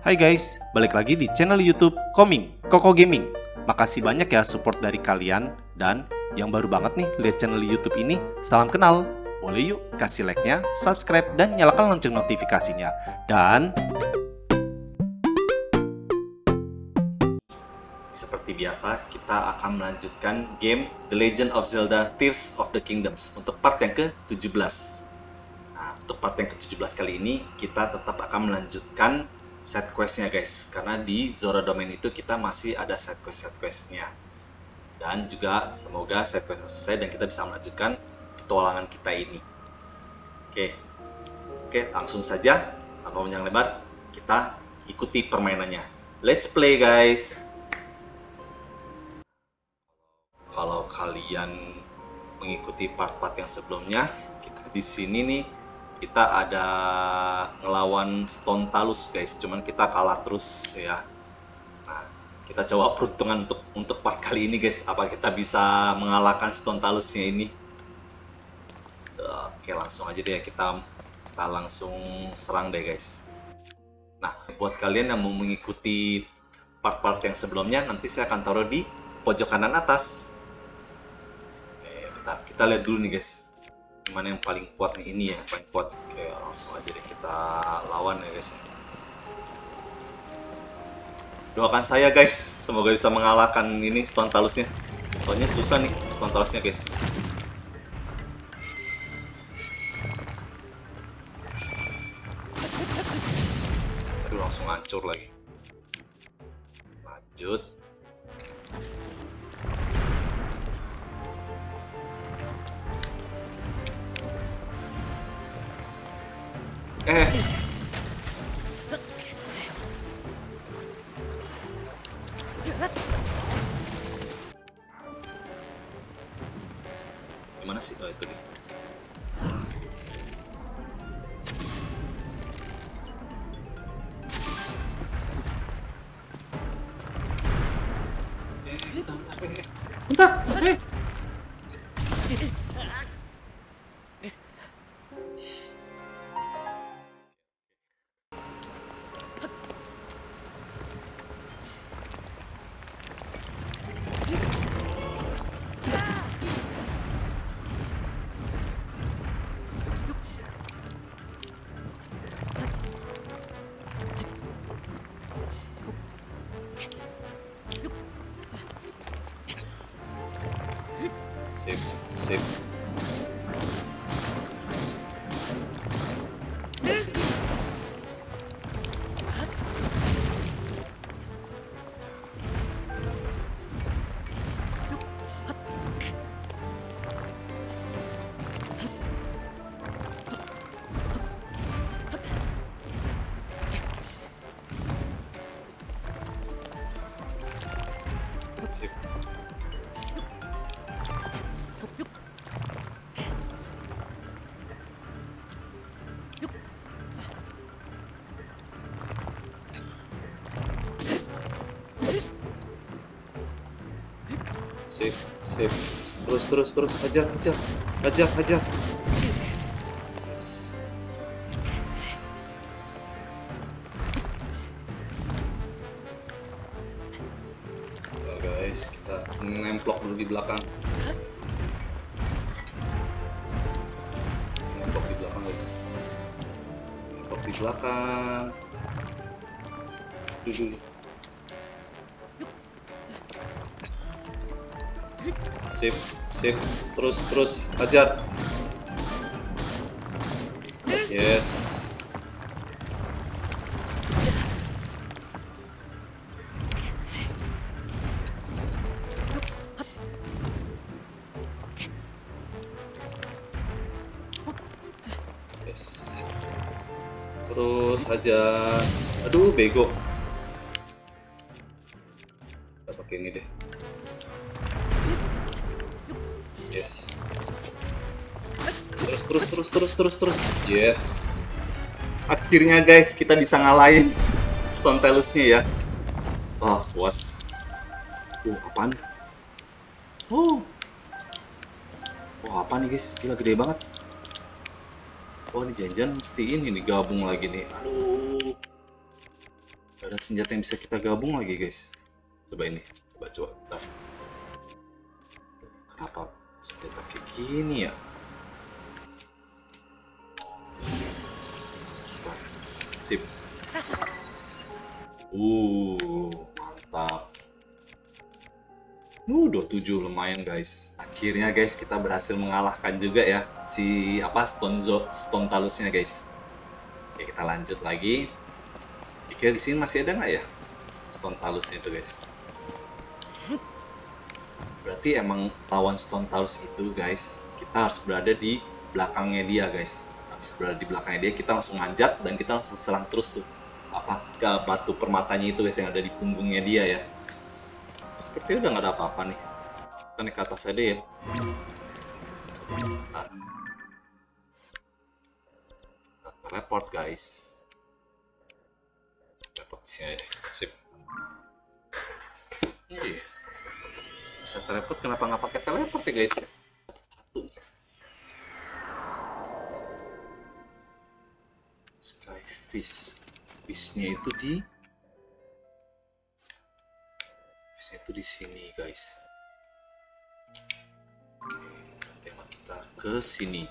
Hai guys, balik lagi di channel YouTube Koming, Koko Gaming. Makasih banyak ya support dari kalian. Dan yang baru banget nih lihat channel YouTube ini, salam kenal. Boleh yuk kasih like-nya, subscribe, dan nyalakan lonceng notifikasinya. Dan seperti biasa, kita akan melanjutkan game The Legend of Zelda Tears of the Kingdoms untuk part yang ke-17. Nah, untuk part yang ke-17 kali ini, kita tetap akan melanjutkan side questnya guys, karena di Zora Domain itu kita masih ada side questnya, dan juga semoga side quest selesai dan kita bisa melanjutkan petualangan kita ini. Oke, langsung saja tanpa panjang lebar kita ikuti permainannya. Let's play guys. Kalau kalian mengikuti part-part yang sebelumnya, kita di sini nih kita ada ngelawan Stone Talus guys, cuman kita kalah terus ya. Nah, kita coba peruntungan untuk part kali ini guys, apa kita bisa mengalahkan Stone Talusnya ini. Oke, langsung aja deh kita langsung serang deh guys. Nah, buat kalian yang mau mengikuti part-part yang sebelumnya, nanti saya akan taruh di pojok kanan atas. Oke, bentar, kita lihat dulu nih guys, mana yang paling kuat nih. Ini ya paling kuat. Oke, langsung aja deh kita lawan ya guys. Doakan saya guys, semoga bisa mengalahkan ini Stone Talusnya. Soalnya susah nih Stone Talusnya guys. Aduh, langsung hancur lagi. Lanjut. Gimana sih? Oh, itu dia. Bentar. Sip. Sip. Terus. Hajar. Yes. Oh, guys, kita nemplok dulu di belakang. Nemplok di belakang guys. Nemplok di belakang. Dulu. Sip. Terus. Hajar. Yes. Terus hajar. Aduh, bego. Kita pakai ini deh. Yes. Terus. Yes. Akhirnya guys, kita bisa ngalahin Stone Talusnya ya. Wah, puas. Apaan? Apa nih guys? Gila, gede banget. Oh, ini janjian mesti ini nih gabung lagi nih. Aduh. Ada senjata yang bisa kita gabung lagi guys. Coba ini, coba bentar. Kenapa senjata kayak gini ya? Sip. Mantap. 27 lumayan guys. Akhirnya guys kita berhasil mengalahkan juga ya si Stone Talusnya guys. Oke, kita lanjut lagi. Kira di sini masih ada nggak ya Stone Talusnya itu guys? Berarti emang lawan Stone Talus itu guys, kita harus berada di belakangnya dia guys. Habis berada di belakangnya dia, kita langsung manjat dan kita langsung serang terus tuh ke batu permatanya itu guys yang ada di punggungnya dia ya. Sepertinya udah nggak ada apa-apa nih. Kita naik ke atas aja ya. Nah. Kita teleport guys. Teleport sini aja. Sip. Iya. Bisa teleport, kenapa nggak pakai teleport ya guys? Satu. Skyfish. Fishnya itu di sini guys. Tema kita ke sini.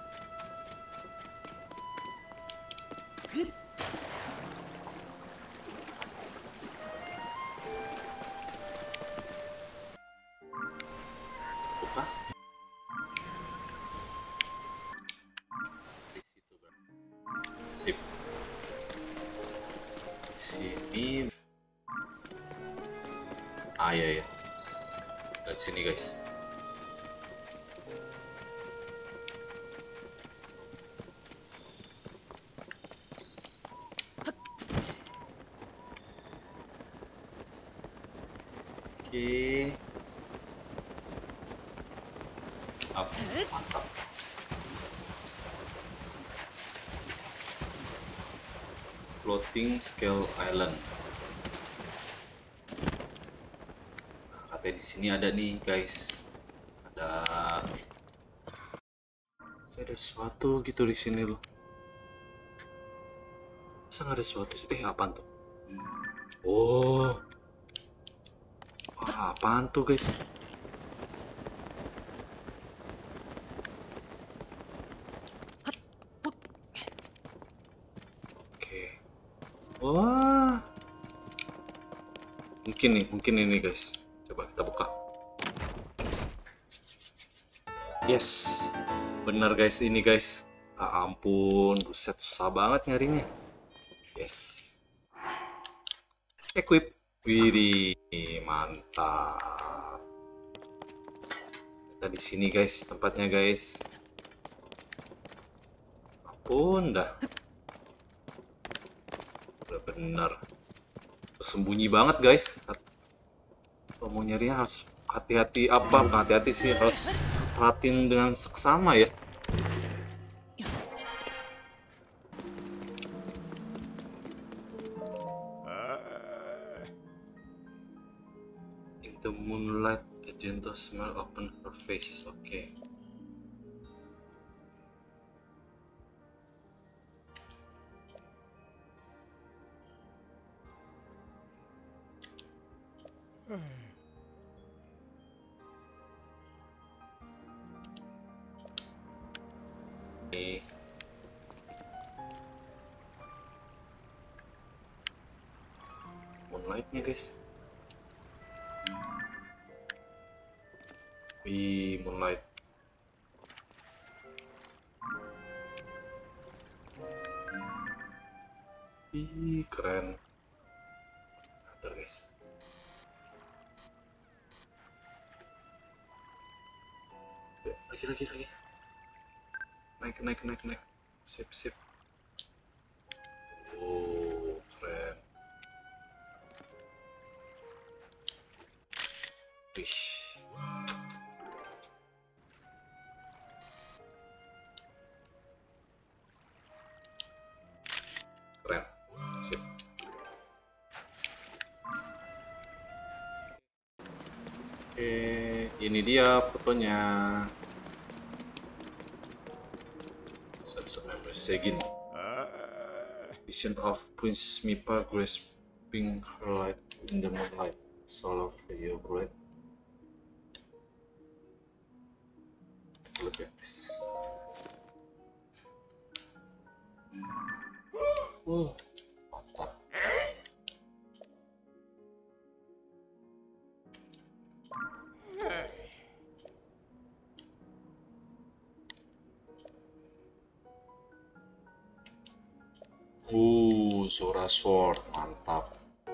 Satu kah? Di situ berarti. Sip. Di sini. Ya. Dari sini guys. Oke. Mantap. Floating Scale Island. Katanya di sini ada nih guys. Ada sesuatu gitu di sini loh. Masa nggak ada sesuatu? Apaan tuh? Oh. Wah, apaan tuh guys? Oke. Wah. Mungkin ini guys. Coba kita buka. Yes. Bener guys, ini guys. Ampun, buset, susah banget nyarinya. Yes. Equip. Widih, mantap. Kita di sini guys, tempatnya guys. Ampun dah. Udah bener. Tersembunyi banget guys. Kalau mau nyarinya harus hati-hati, bukan hati-hati sih, harus perhatiin dengan seksama ya. In the moonlight, a gentle smile opened her face. Oke. Moonlightnya guys. Moonlight. Keren. Ntar guys. Lagi. Naik. Sip. Oh, keren. Wih. Keren. Sip. Oke, ini dia fotonya. Sense of memory Segin. Vision of Princess Mipa Grace Pink light in the moonlight, soul of your breath. Look at this. Mantap. Zora Sword, mantap.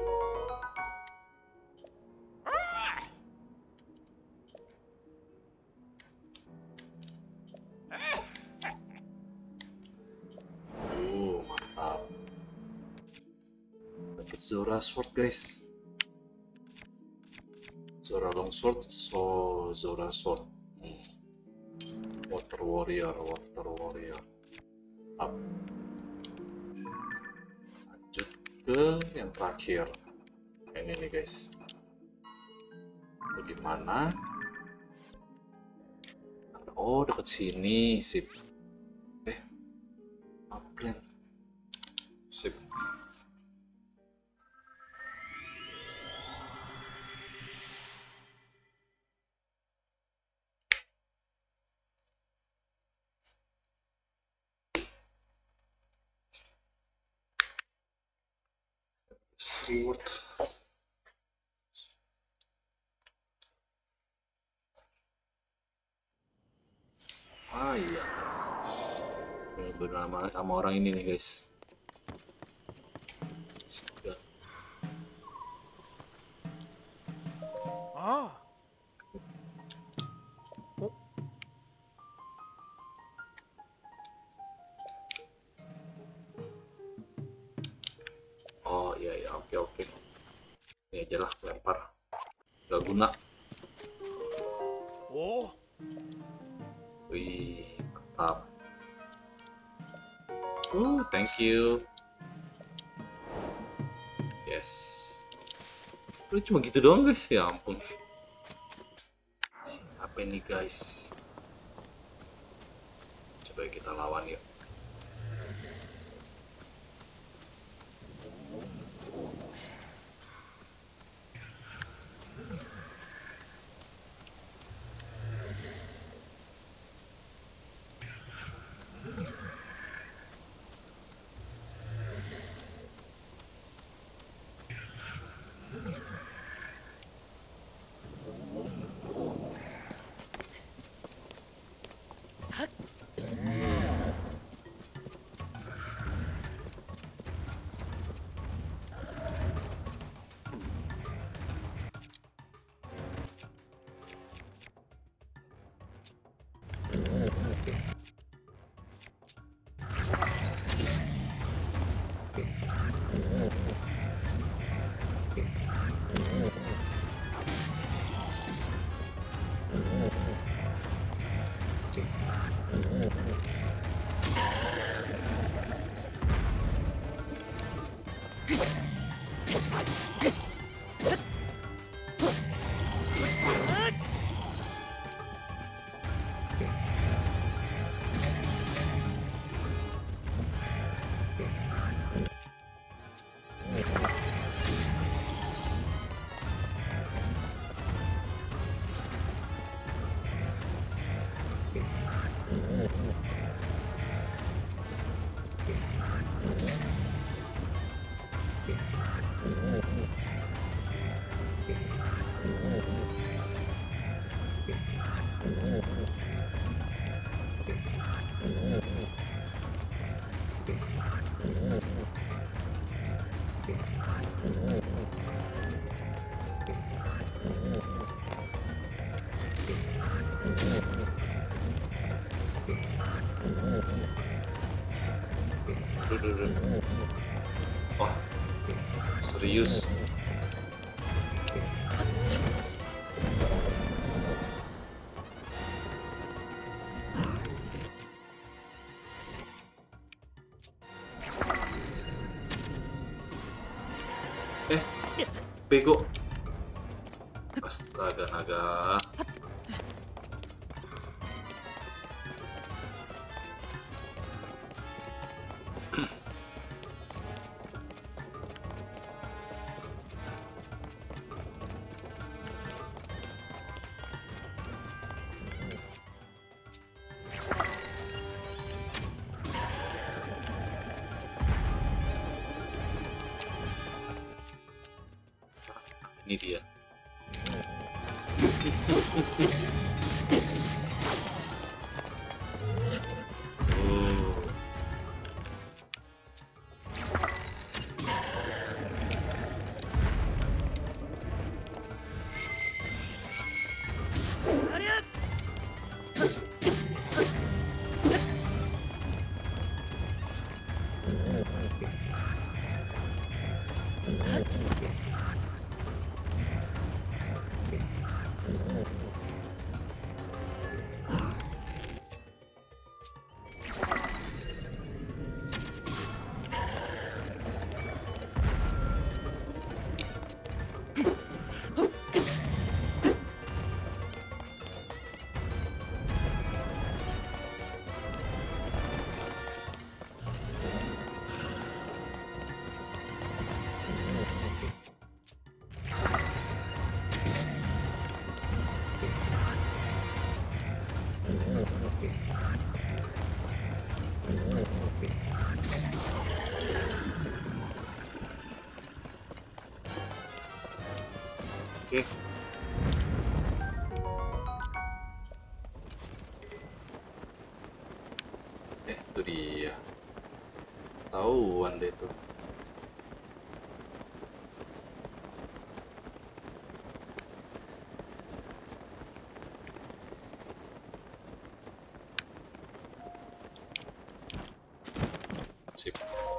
Mantap. Dapat Zora Sword, guys. Zora Longsword, Zora Sword. Water Warrior. Up. Lanjut ke yang terakhir. Ini nih, guys. Bagaimana? Oh, deket sini, sip. Upland. Sip. Reward. Iya. Bernama sama orang ini nih, guys. Oh iya, oke. Ini aja lah, lempar. Gak guna. Wih, mantap. Thank you. Yes. Udah cuma gitu doang, guys. Ya ampun. Siapa ini, guys? Coba kita lawan yuk. Wah, serius. Bego. Astaga, naga. Ini dia. Oke. Itu dia. Tahuan deh tuh. Sip.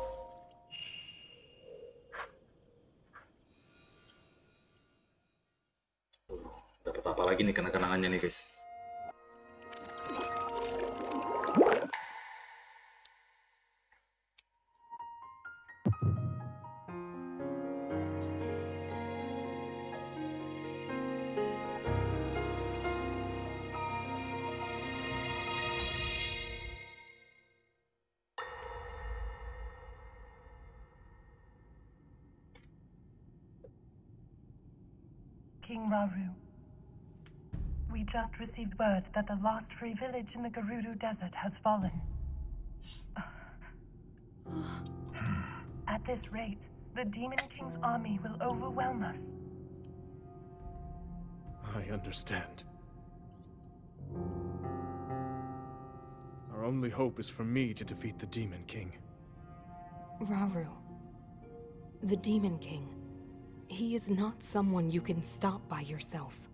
Dapat apa lagi nih kenang-kenangannya nih, guys? King Rauru, we just received word that the last free village in the Gerudo Desert has fallen. At this rate, the Demon King's army will overwhelm us. I understand. Our only hope is for me to defeat the Demon King. Rauru, the Demon King, he is not someone you can stop by yourself.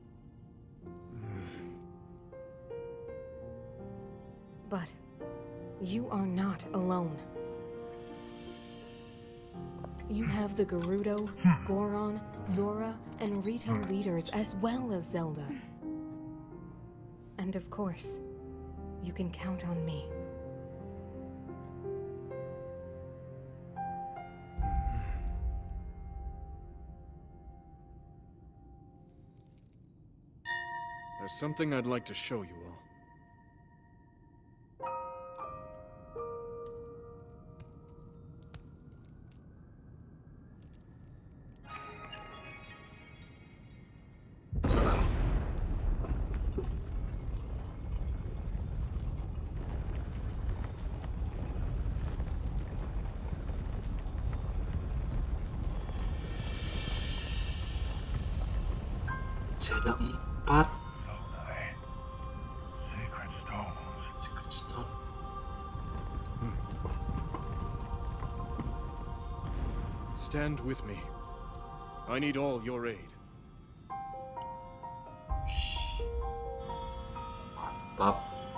But you are not alone. You have the Gerudo, Goron, Zora, and Rito leaders as well as Zelda. And of course, you can count on me. There's something I'd like to show you all. Ada 4 Zonai. Sacred stones. Secret Stone. Stand with me. I need all your aid. Mantap.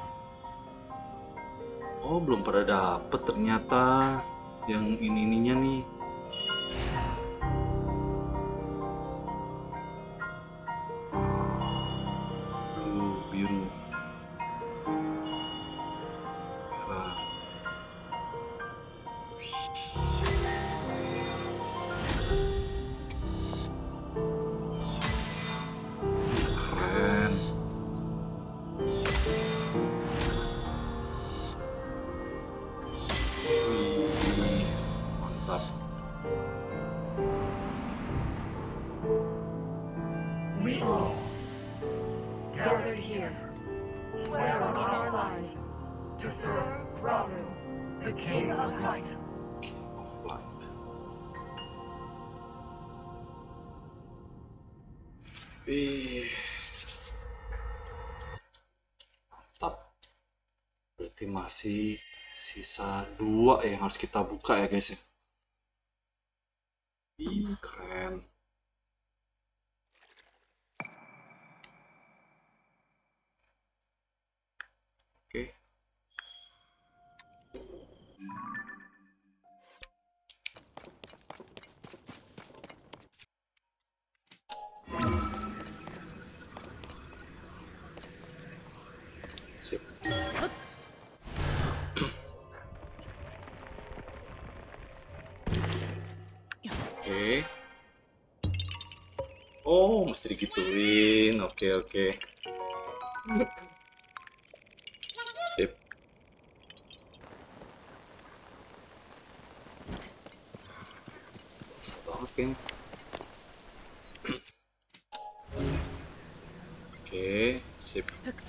Oh, belum pada dapet ternyata yang ini-ininya nih. Biru. Merah. Keren. Wih, mantap. We all gathered here, swear on our lives to serve Rauru, the King of Light. King of Light. Ih, mantap. Berarti masih sisa 2 yang harus kita buka ya guys ya. Ih, keren. Oke. Sip. Oke. Oh, mesti digituin. Oke, oke. Sip. Bisa banget, King. Oke, sip.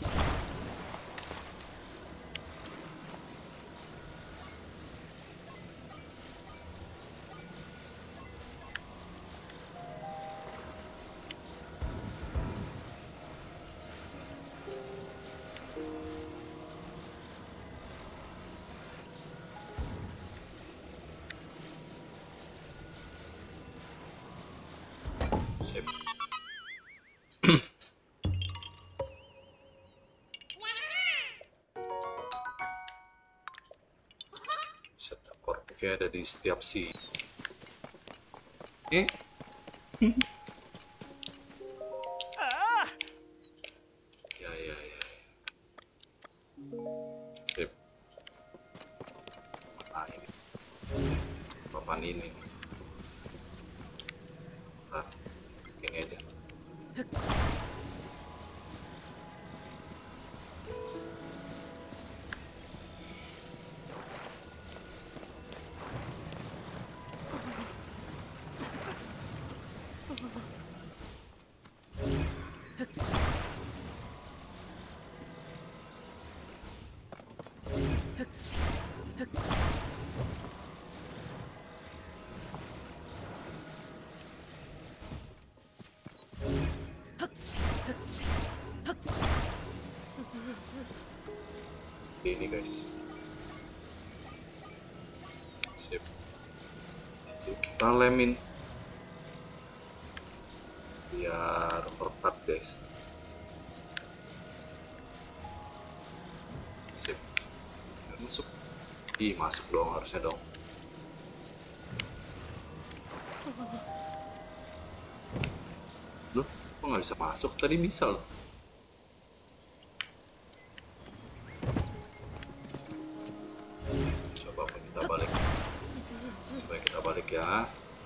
Sip. Set korpiknya ada di setiap si. Eh? Ya, ya, ya. Sip. Nah, ini. Papan ini. Nah, ini aja. Ini guys. Sip. Pasti kita lemin biar retak guys. Sip. Masuk. Ih, masuk dong, harusnya dong. Loh, kok nggak bisa masuk? Tadi bisa loh. Coba kita balik. Coba kita balik ya.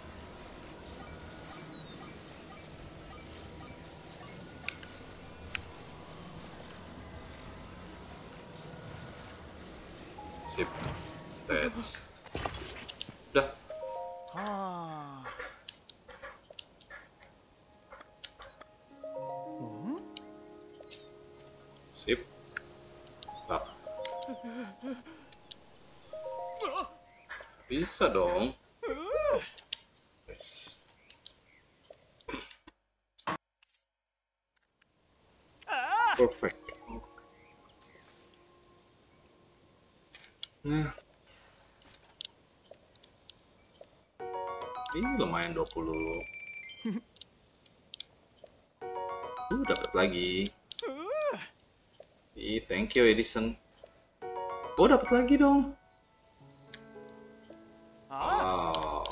Sip. Let's. Udah. Sip. Nah. Bisa dong. Yes. Perfect. Nah. Ini lumayan 20. Dapat lagi. Ih, thank you Edison. Oh, dapat lagi dong. Wow.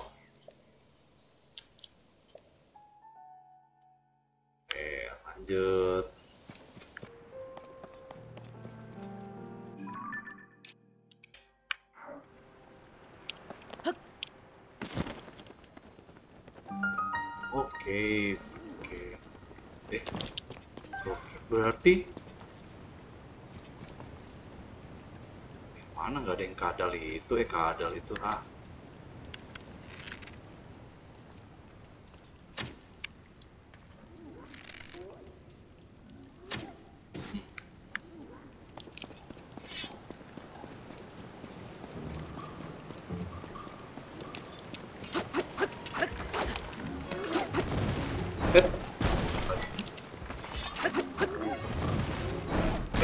Oke, lanjut. Oke, oke. Oke, berarti mana nggak ada yang kadal itu? Kadal itu, ah.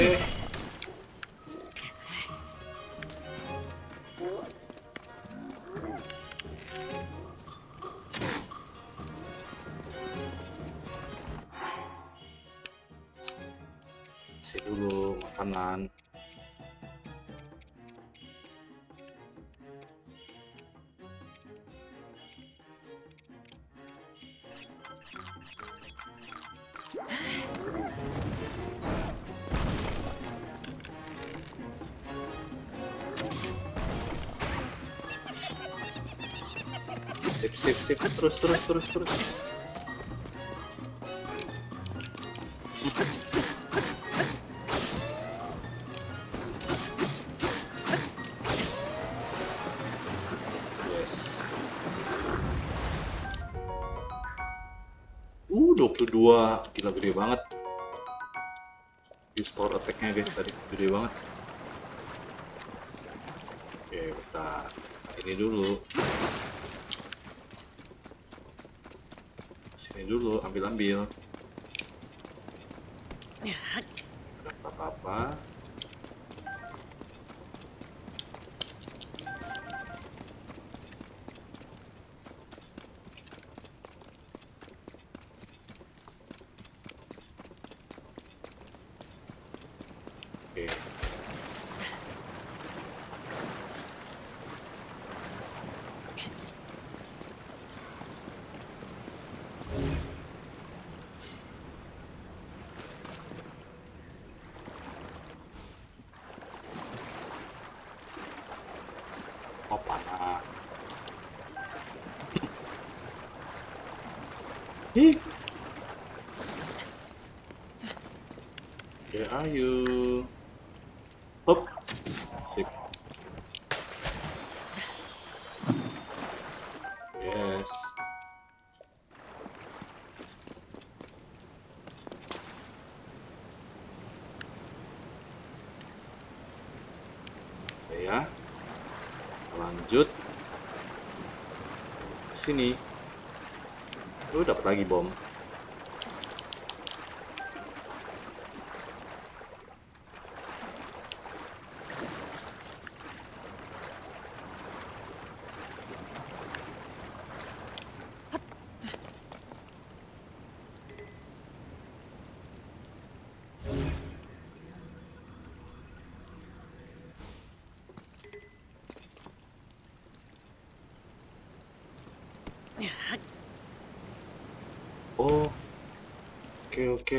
Oke. Kasih dulu makanan. Sip. Terus. Yes. 22. Gila, gede banget. Use power attack-nya guys tadi. Gede banget. Oke, bentar. Ini dulu. Sini dulu, ambil. Ada apa-apa. Oke. Oh, panah. Ih. Where are you? Hop. Sip. Yes. Oke ya. Lanjut ke sini. Dapat lagi bom. Oh, oke.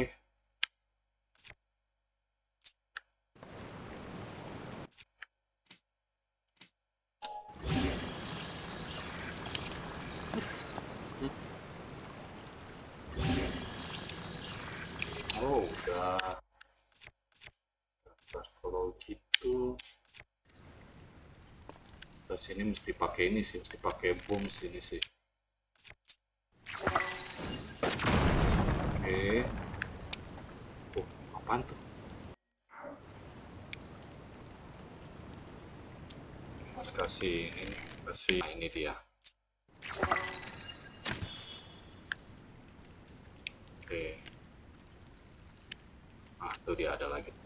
Oh, udah. Kalau gitu, ke sini mesti pakai ini sih, mesti pakai bom sini sih. Oke. Oh, apaan tuh? Harus kasih ini dia. Oke. Ah, tuh dia ada lagi.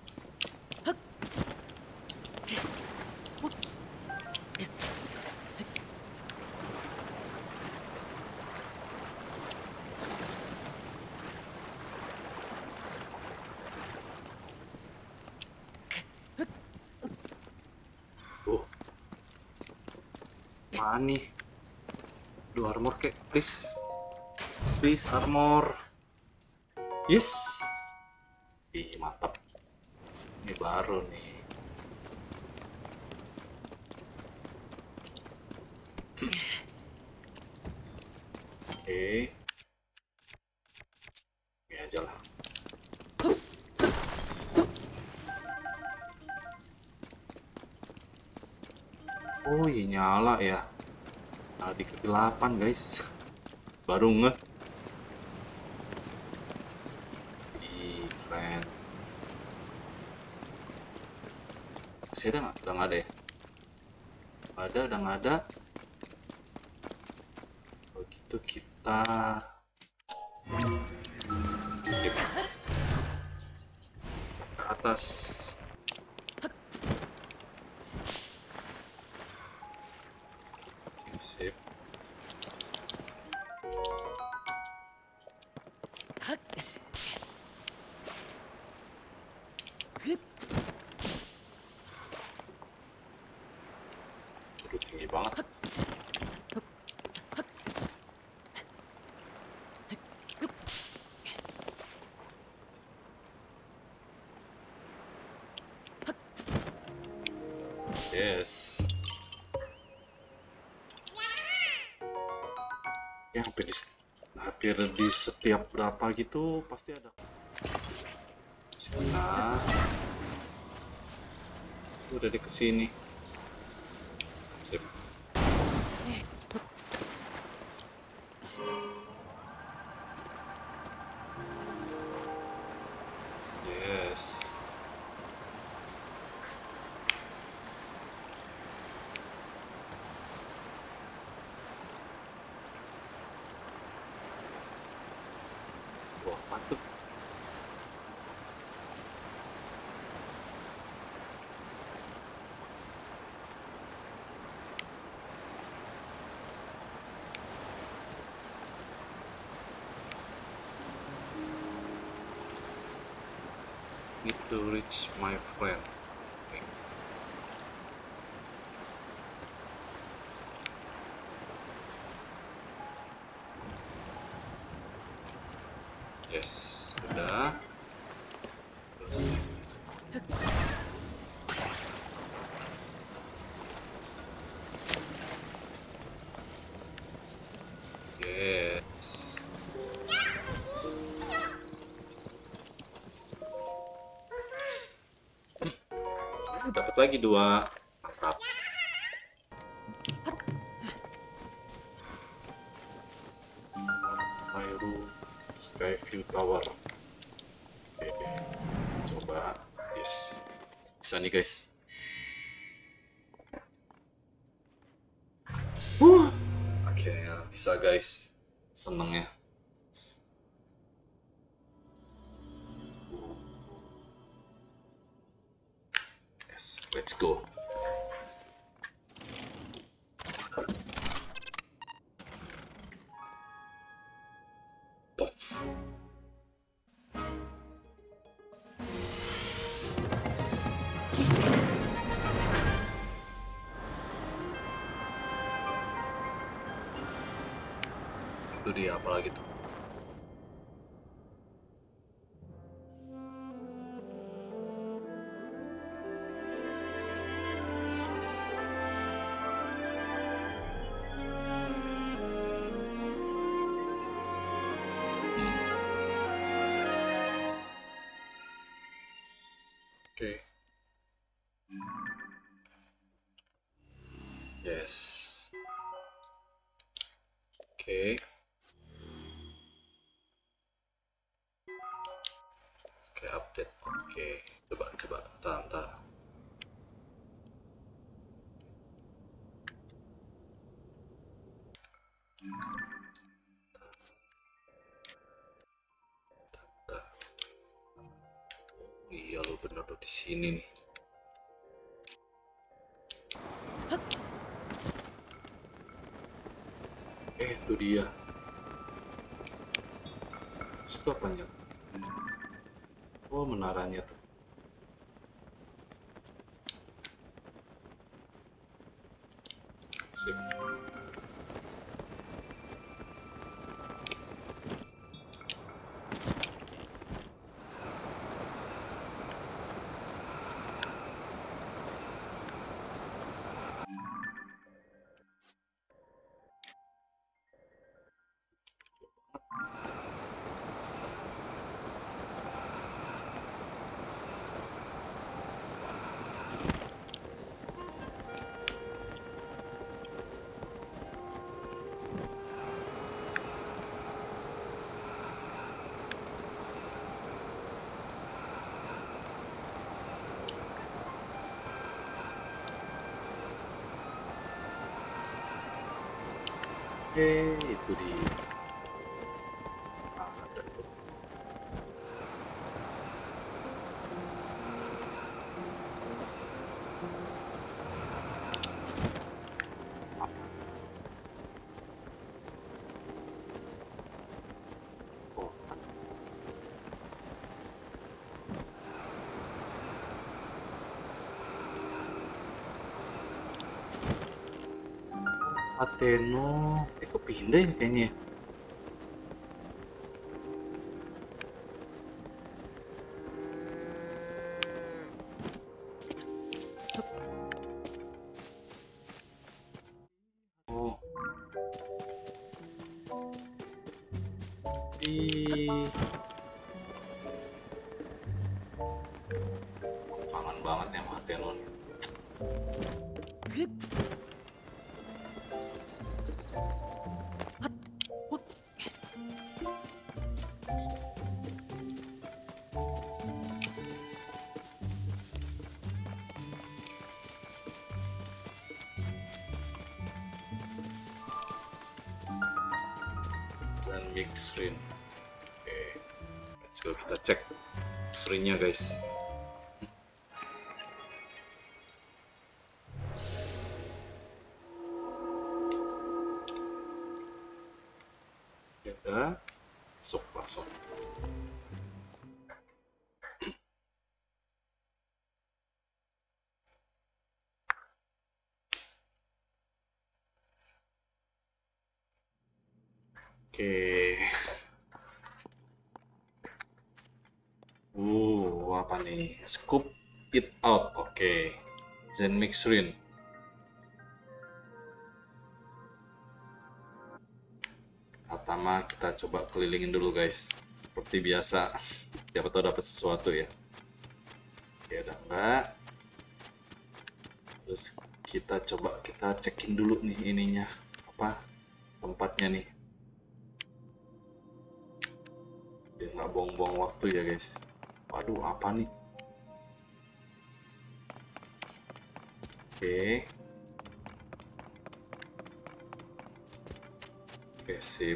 Apaan nih? Duh, armor kek, please armor. Yes. Ih, mantap. Ini baru nih. Oke. Ini aja lah. Oh iya, nyala ya. Di kegelapan guys. Baru ngeh. Ih, keren. Masih ada nggak? Udah nggak ada ya? Udah nggak ada. Kalau gitu kita sip. Ke atas. Sip. Aduh, tinggi banget. Yes. Ya, hampir di setiap berapa gitu pasti ada. Nah, udah di kesini. Sip. Yes. Wah, mantap. Need to reach my friend. Okay. Yes, sudah. Terus. Yes. Dapat lagi 2. Mantap. Myru Skyview Tower. Oke, coba. Yes. Bisa nih, guys. Akhirnya bisa, guys. Seneng ya. Yes, let's go. Puff. Itu dia, apalagi tuh. Oke. Yes. Oke. Oke, update. Oke, coba. Bentar. Iya, lo bener lo di sini nih. Itu dia. Itu apanya? Oh, menaranya tuh. Sip. Itu dia. Ada tuh. Atheno. Kok pindah ya kayaknya ya? Oh. Kangen banget ya sama Atheno nih. Dan mix screen. Oke, let's go, kita cek screen-nya guys. Udah, masuk langsung. Oke. Apa nih? Scoop it out. Oke. Zen mix screen. Pertama kita coba kelilingin dulu guys. Seperti biasa. Siapa tahu dapat sesuatu ya. Oke, ada enggak? Terus kita coba kita cekin dulu nih ininya. Apa? Tempatnya nih. Biar nggak buang-buang waktu ya guys. Waduh, apa nih? Oke. Oke, sip.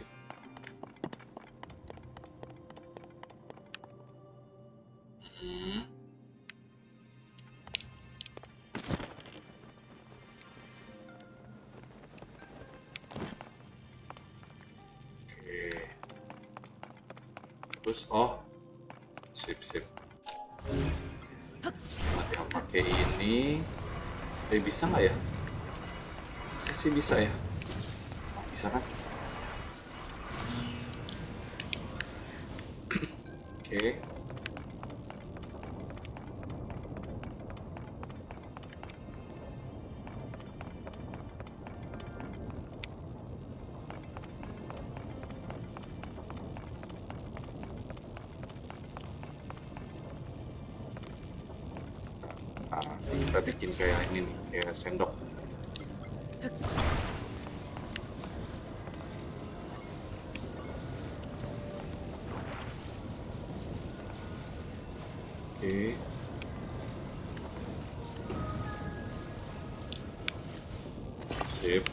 Terus sip. Nanti aku pakai ini. Bisa nggak ya? Saya sih bisa ya. Bisa kan? Oke. Kita bikin kayak ini nih, kayak sendok. Oke. Sip.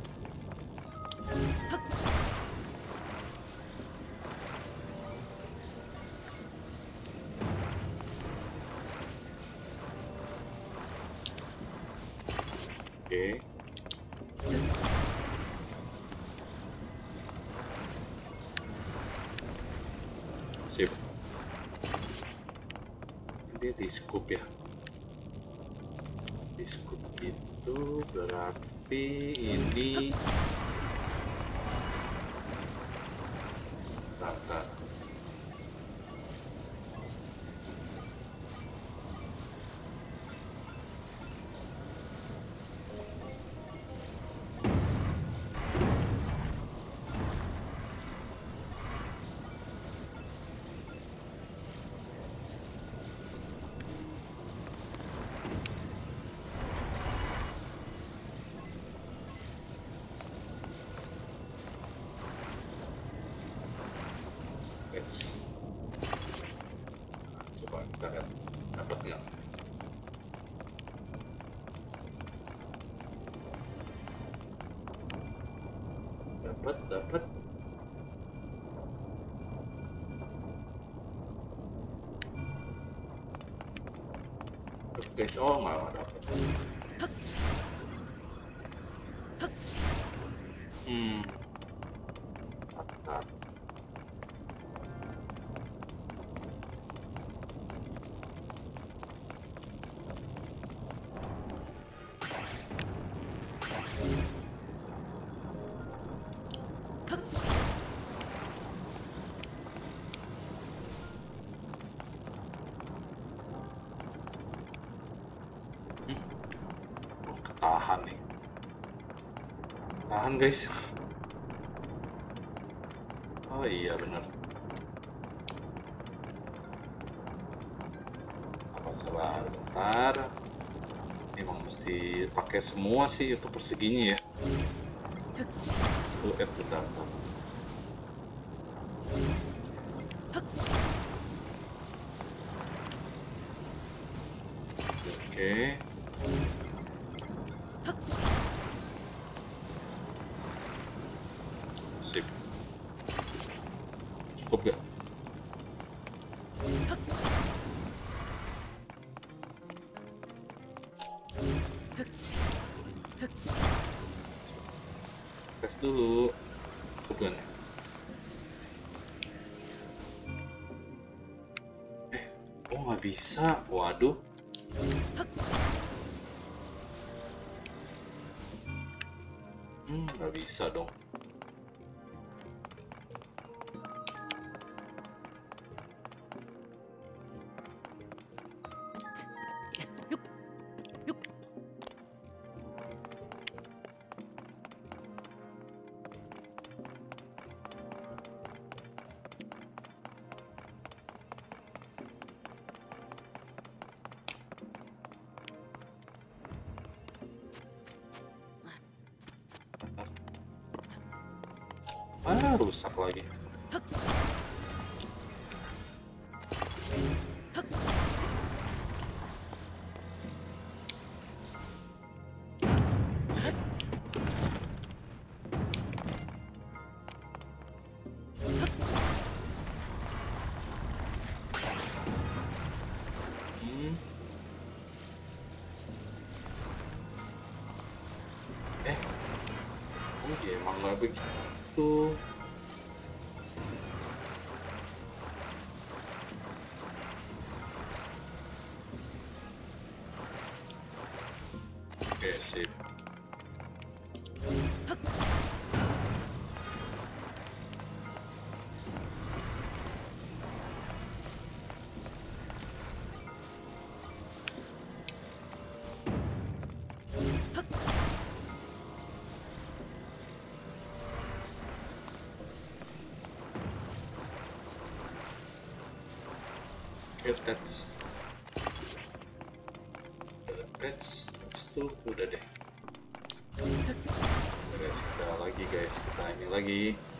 Oke. Sip. Ini di scoop ya. Di scoop itu berarti ini rata. Coba kita lihat dapat nggak? Dapat. Guys, nggak dapat. Mantap. Tahan guys. Oh iya bener. Sabar bentar. Emang mesti pakai semua sih untuk perseginya ya. Bentar. Oke. Sip. Cukup gak? Tes dulu. Bukan. Oh nggak bisa. Waduh. Nggak bisa dong. Rusak lagi. Oh dia emang nggak begitu. Sip. That's habis itu udah deh. Guys, kita ini lagi.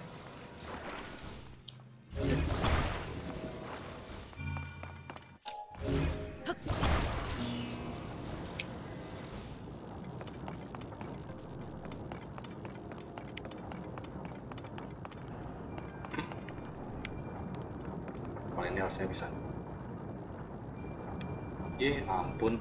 Ini harusnya bisa. Ampun.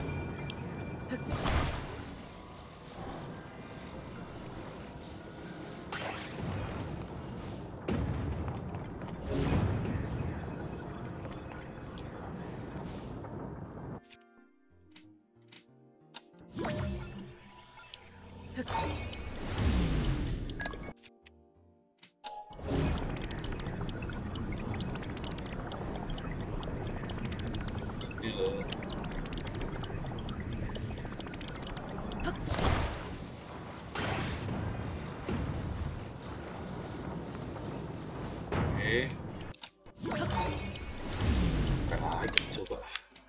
Lagi coba.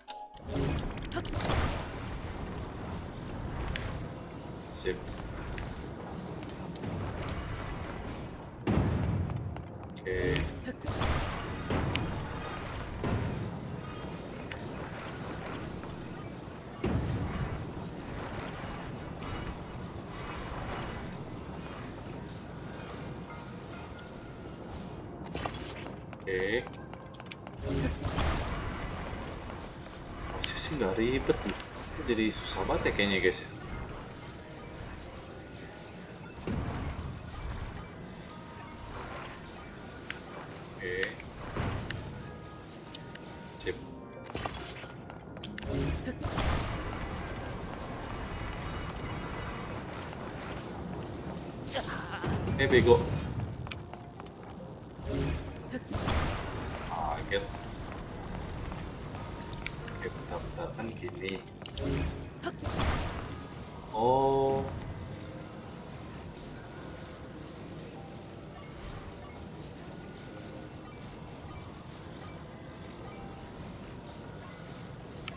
Sip. Oke. Sih nggak ribet nih. Jadi susah banget ya kayaknya guys ya. Sip. Bego. Kaget. Bentar kan gini.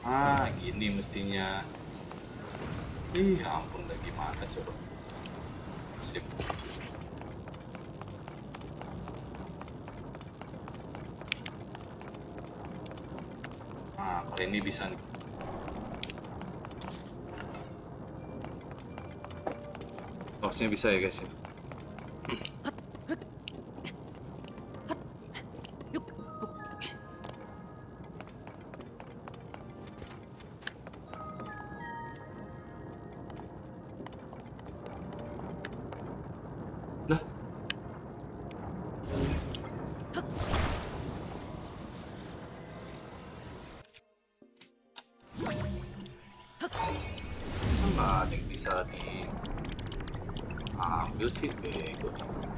Ah, gini mestinya. Ih, ampun, dah gimana coba. Sip. Nah, kali ini bisa nih. Harusnya bisa ya guys ya. Lah, masa nggak ada yang bisa diambil sih, bego.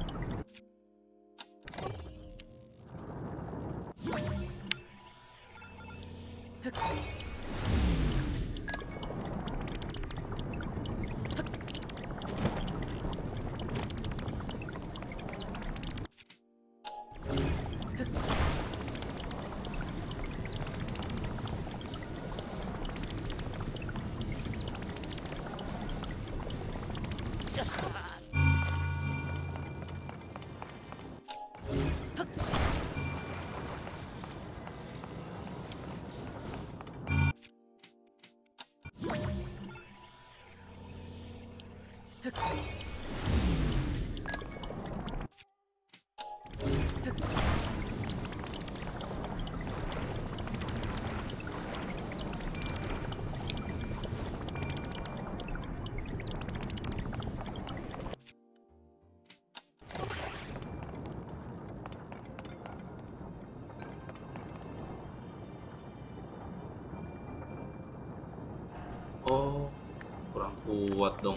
Oh, kurang kuat dong.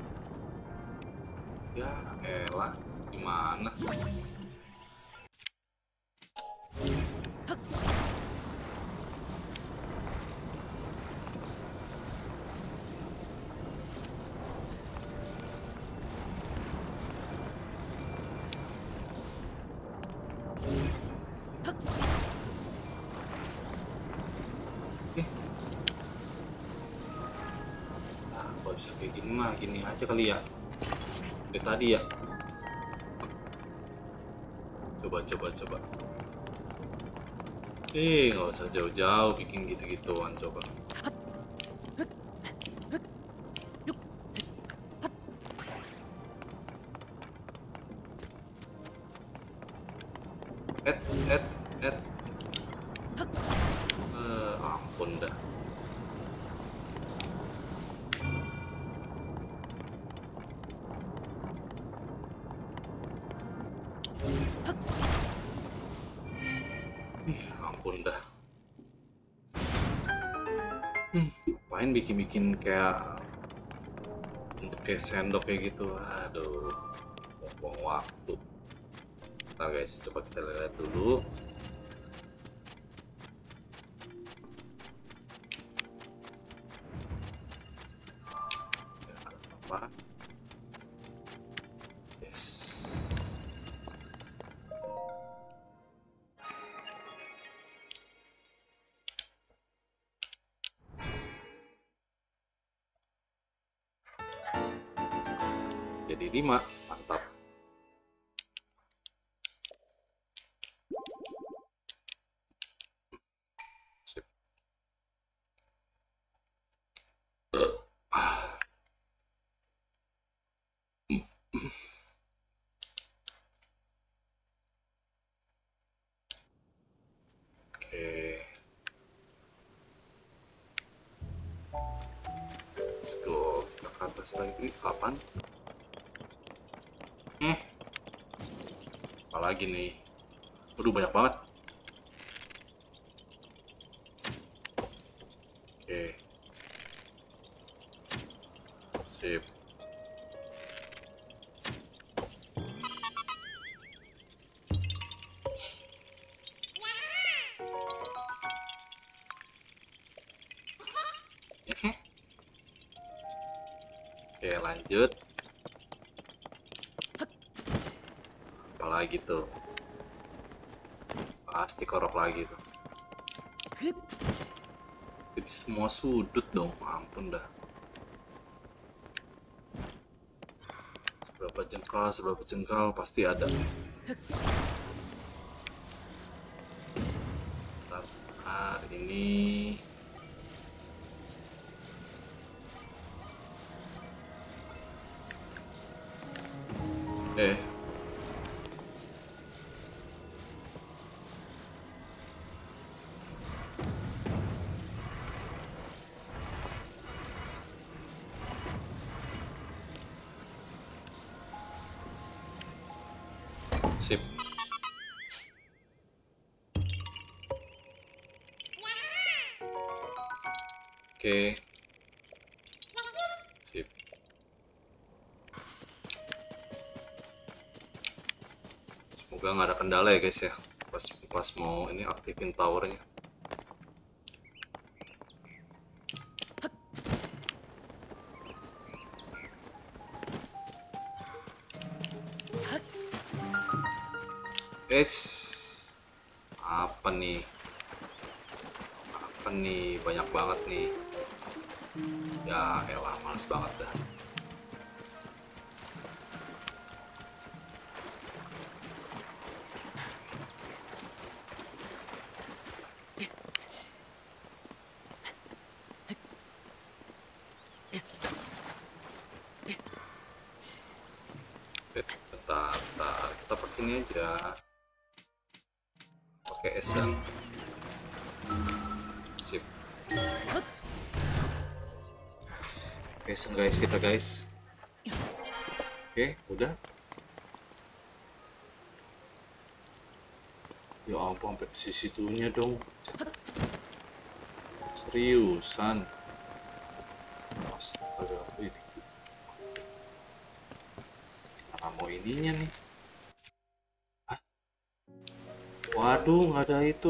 Ya elah, gimana? Eh, kalau bisa kayak gini mah gini aja kali ya. Dari tadi ya. Coba. Nggak usah jauh-jauh bikin gitu-gituan coba. Et. Ampun dah. Ampun dah. Ngapain bikin kayak untuk kayak sendok kayak gitu. Aduh, buang waktu. Nah guys, coba kita lihat dulu. Apa? Yes. Jadi 5, mantap. Sip. Oke. Let's go. Kita ke atas lagi. Kapan? Apalagi nih? Waduh, banyak banget. Oke. Sip. Oke, lanjut. Apalagi tuh? Pasti korok lagi tuh. di semua sudut dong, ampun dah. Seberapa jengkal pasti ada. Bentar, ini sip. Oke. Sip. Semoga nggak ada kendala ya guys ya. Pas mau ini aktifin towernya. Apa nih? Banyak banget nih. Ya elah, males banget dah. Bentar, kita pakai ini aja. Pakai esen. Sip. Esen guys, kita guys. Oke, udah. Ya ampun, sampai ke situnya dong. Seriusan. Astaga, ini. Mana mau ininya nih? Hah? Waduh, nggak ada itu.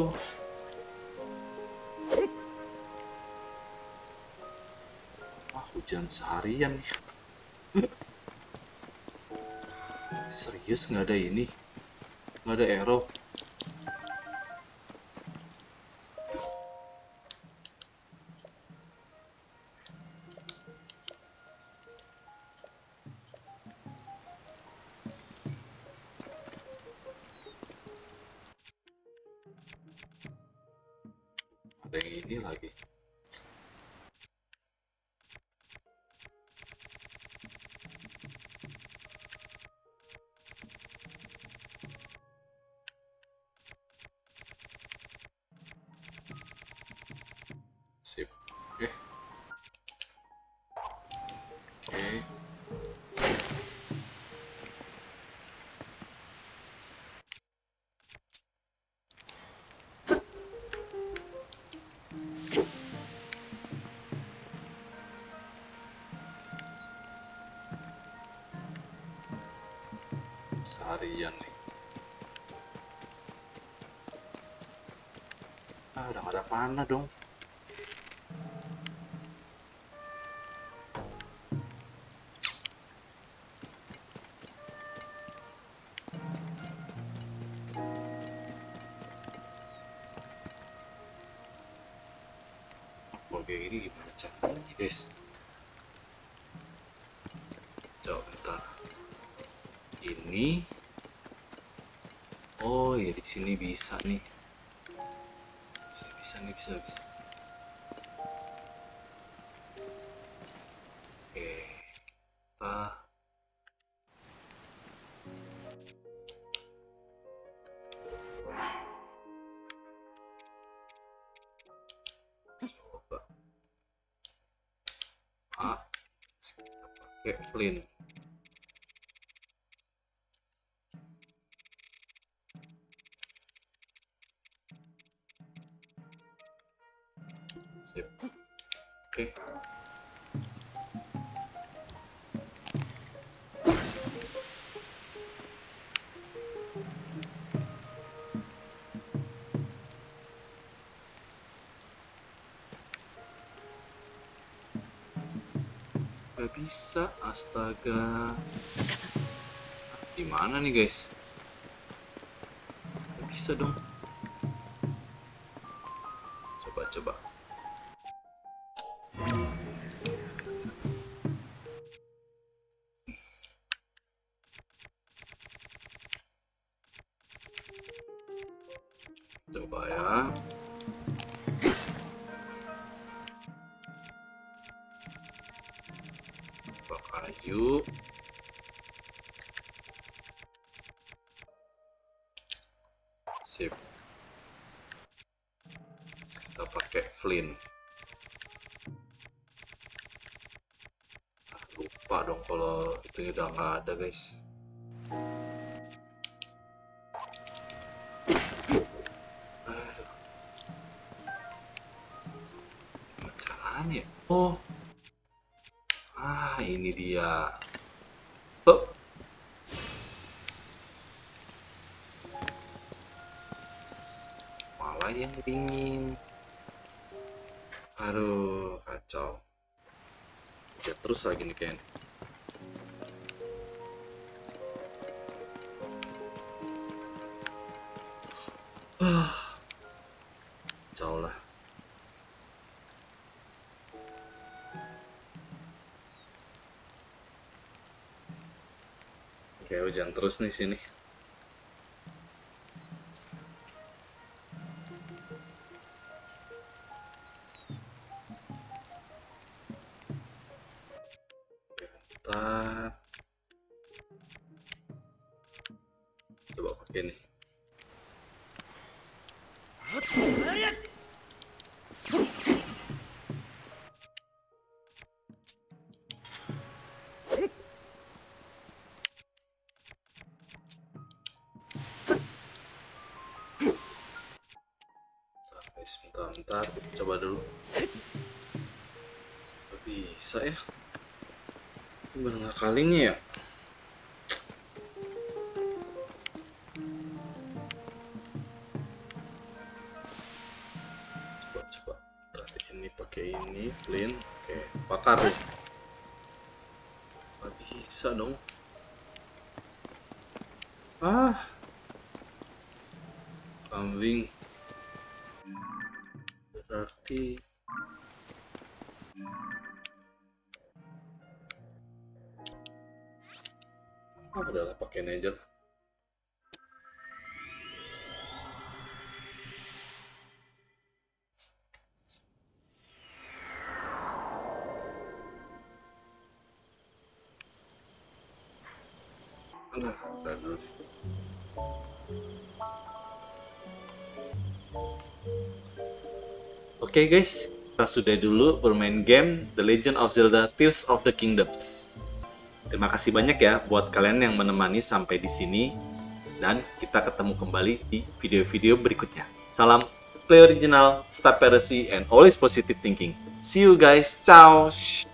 Hujan seharian nih. Serius nggak ada ini? Nggak ada arrow? Ada yang ini lagi. Sip. Oke. Seharian nih. Udah gak ada panah dong. Kayak gini gimana caranya guys? Coba bentar. Ini. Oh ya, di sini bisa nih. Bisa. Oke. Coba. Kita pakai flint. Sip. Oke. Gak bisa, astaga. Gimana nih guys? Gak bisa dong. Coba. Coba ya. Coba kayu. Sip. Kita pakai flint. Lupa dong kalau itu udah nggak ada, guys. Aduh. Gimana caranya? Oh. Ini dia. Oh. Malah yang dingin. Aduh, kacau. Ya, terus lagi nih kayaknya. Kacau lah. Oke, hujan terus nih sini. Bentar. Coba pakai nih. Bentar, kita coba dulu. Gak bisa ya. Gimana ngakalinya ya? Coba. Tadi ini pakai ini, flint. Oke, bakar. Gak bisa dong. Kambing. Berarti udahlah, pakein aja lah. Udah dulu. Oke guys, kita sudah dulu bermain game The Legend of Zelda Tears of the Kingdoms. Terima kasih banyak ya buat kalian yang menemani sampai di sini. Dan kita ketemu kembali di video-video berikutnya. Salam play original, stop piracy, and always positive thinking. See you guys, ciao!